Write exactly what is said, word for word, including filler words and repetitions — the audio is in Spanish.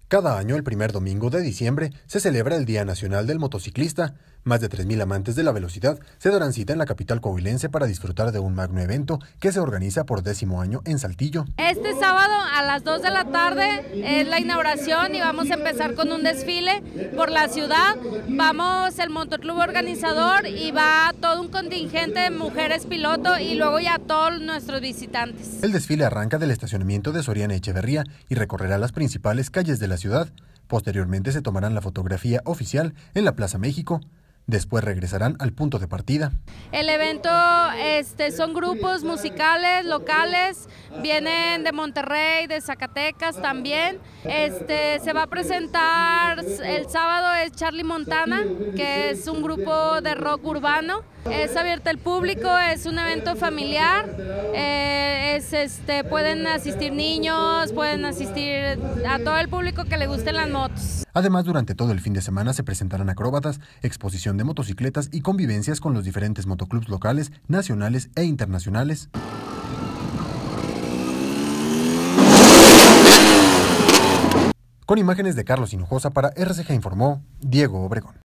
Cada año, el primer domingo de diciembre, se celebra el Día Nacional del Motociclista. Más de tres mil amantes de la velocidad se darán cita en la capital coahuilense para disfrutar de un magno evento que se organiza por décimo año en Saltillo. Este sábado a las dos de la tarde es la inauguración y vamos a empezar con un desfile por la ciudad. Vamos el motoclub organizador y va todo un contingente de mujeres piloto y luego ya todos nuestros visitantes. El desfile arranca del estacionamiento de Soriana Echeverría y recorrerá las principales calles de la ciudad. Posteriormente se tomarán la fotografía oficial en la Plaza México. Después regresarán al punto de partida. El evento este, son grupos musicales locales, vienen de Monterrey, de Zacatecas también. Este, se va a presentar el sábado es Charlie Montana, que es un grupo de rock urbano. Es abierto al público, es un evento familiar, eh, es, este, pueden asistir niños, pueden asistir a todo el público que le gusten las motos. Además, durante todo el fin de semana se presentarán acróbatas, exposición de motocicletas y convivencias con los diferentes motoclubs locales, nacionales e internacionales. Con imágenes de Carlos Hinojosa para R C G informó Diego Obregón.